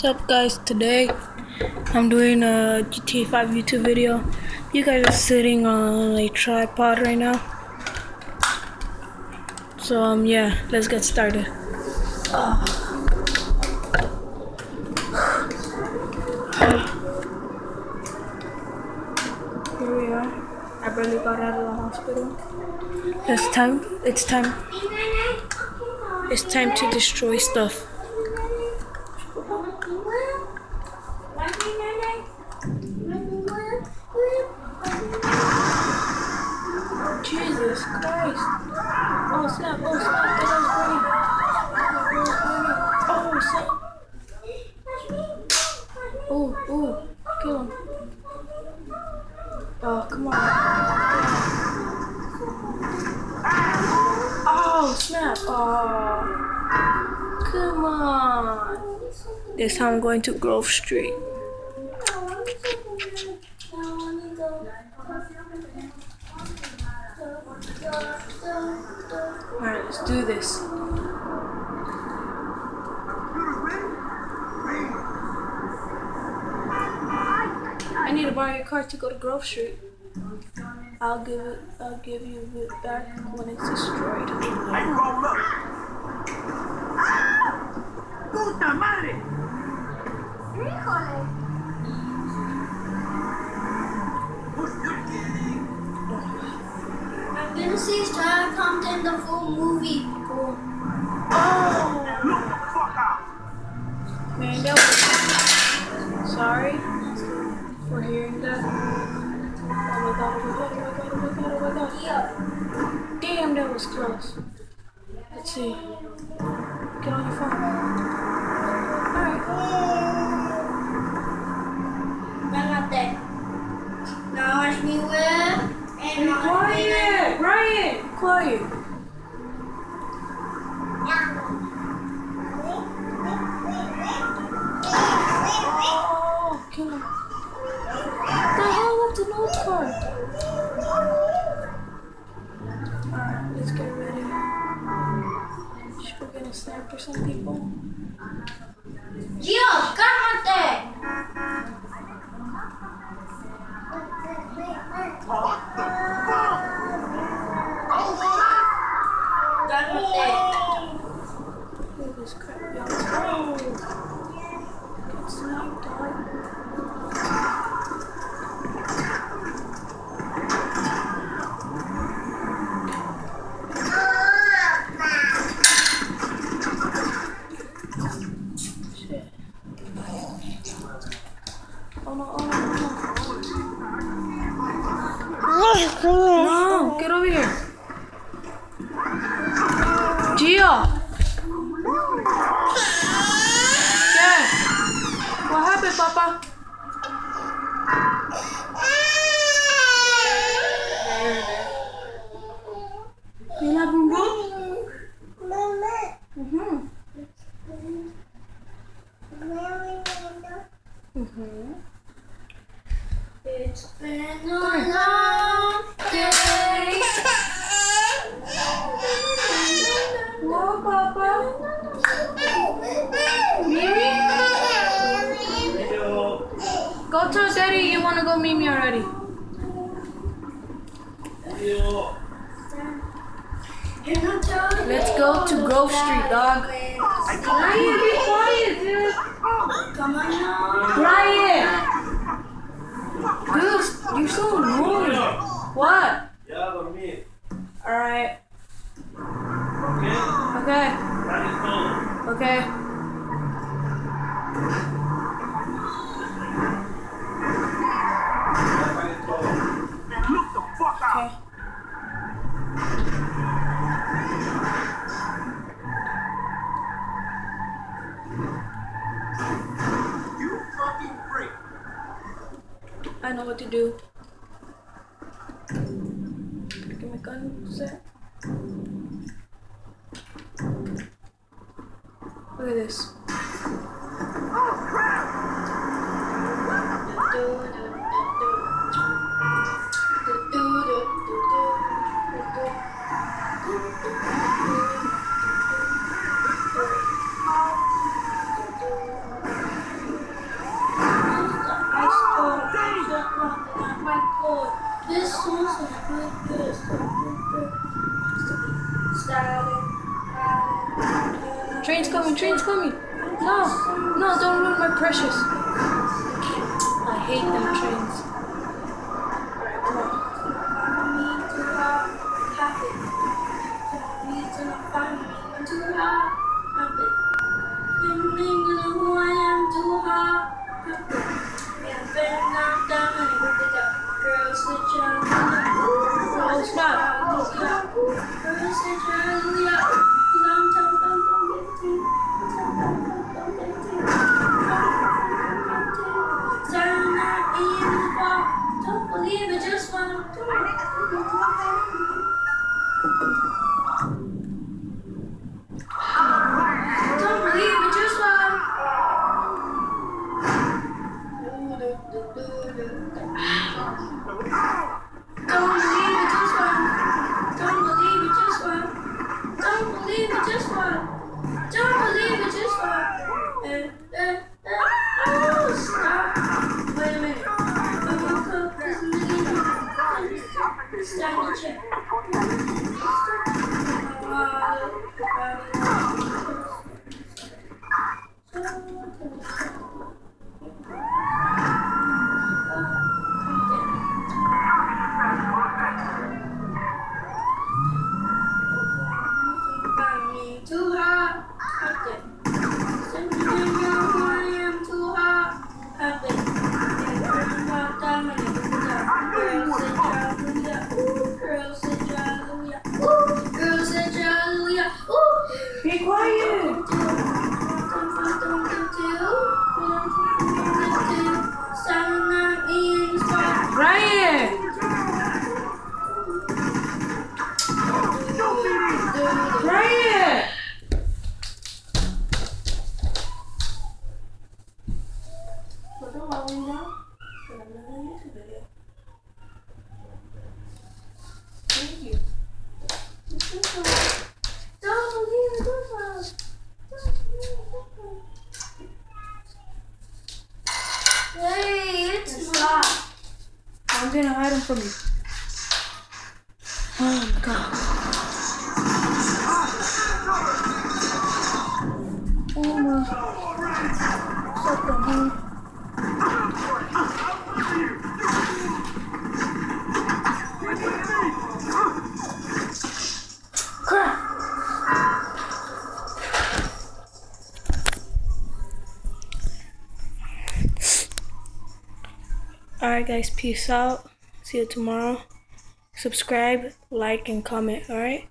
What's up guys, today I'm doing a GTA 5 YouTube video. You guys are sitting on a tripod right now. So yeah, let's get started. Here we are. I barely got out of the hospital. It's time to destroy stuff. Jesus Christ. Oh snap, get us green. Oh snap. Ooh, kill him. Oh, come on. Oh snap. Oh, come on. This time I'm going to Grove Street. Alright, let's do this. I need to borrow your car to go to Grove Street. I'll give you it back when it's destroyed. ¡Puta madre! ¡Híjole! I'm gonna see Star Compton the full movie. Cool. Look the fuck out! Man, that was sorry for hearing that. Oh my god. Damn, that was close. Let's see. Get on your phone. Alright. Pégate. Now watch me whip. And Quiet! Ryan! Quiet! Oh, kill him. What the hell left the note card? Alright, let's get ready. Should we get a sniper some people? Gio, cálmate. What the fuck? Cálmate. Look at this crap, y'all. Get sniped, dog. Shit. Oh no. No, get over here. Gio! Yeah. What happened, Papa? You like boom boom? It's been a long day. What, Papa? Mimi? Go tell Daddy you want to go meet me already. Let's go to Grove Street, dog. Ryan, be quiet, dude. Come on now. Ryan! Dude, you're so annoying. What? Ya dormí. Alright. ¿Qué? Okay. Dale todo. Okay. Dale todo. Look the fuck out! Okay. You fucking freak! I know what to do. Get my gun set. Look at this. Oh crap! This one's a good. Train's coming, train's coming. No, no, don't ruin my precious. I hate them trains. Alright, come on. Oh, snap. Don't believe it, just wanna do it. Don't believe it, just wanna. Don't believe it, just wanna. Don't believe it, just wanna. Don't believe it, just wanna. Don't believe it, just wanna. Oh, stop. Wait a minute. Stand and check. Too hot. Be quiet. Ryan. Ryan. Put the volume down. Put another YouTube video. Thank you. Don't believe it, don't believe it. Hey, it's not. I'm gonna hide him from you. Oh my god. Oh my. Shut the hell. Crap. Alright guys, peace out. See you tomorrow. Subscribe, like, and comment, alright?